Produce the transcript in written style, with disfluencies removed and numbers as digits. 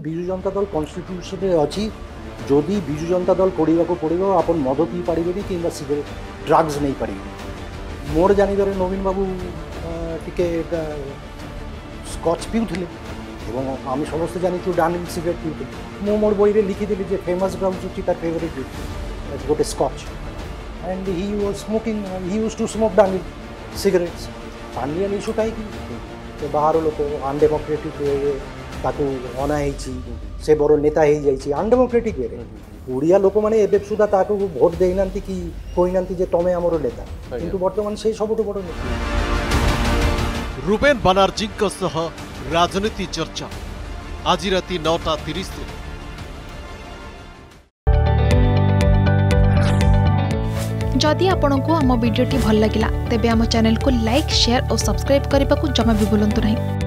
Biju Janata Dal constitution अच्छी जदि विजु जनता दल कोड़ा को पड़ो आप मद पी पारे कि सिगरेट ड्रग्स नहीं पारे मोर जानवर नवीन बाबू टिके स्कच पिउले आम समस्त जानी डानिंग सिगरेट पिउले मु मोर बही लिखिदेली जे फेमस ग्राउंड तार फेवरेट गोटे scotch and he was smoking he used to smoke डानिंग सिगरेट्स पांडियान इश्यू कहीं बाहर लोक अनडेमोक्रेटिक वे ताकू अनाई से बड़ नेता हो जाइए अनडेमोक्रेटिक वे ओडिया लोक मैंने एवं सुधा ताकू भोट देना कि कहना जे तमें आमर नेता किंतु बर्तमान से सबुठ बड़ नेता रुबेन बानार्जी राजनीति चर्चा आज राति 9:30 जदि आपंक आम भिडी भल लगा तेब आम चैनल को लाइक शेयर और सब्सक्राइब करने को जमा भी भूलु नहीं।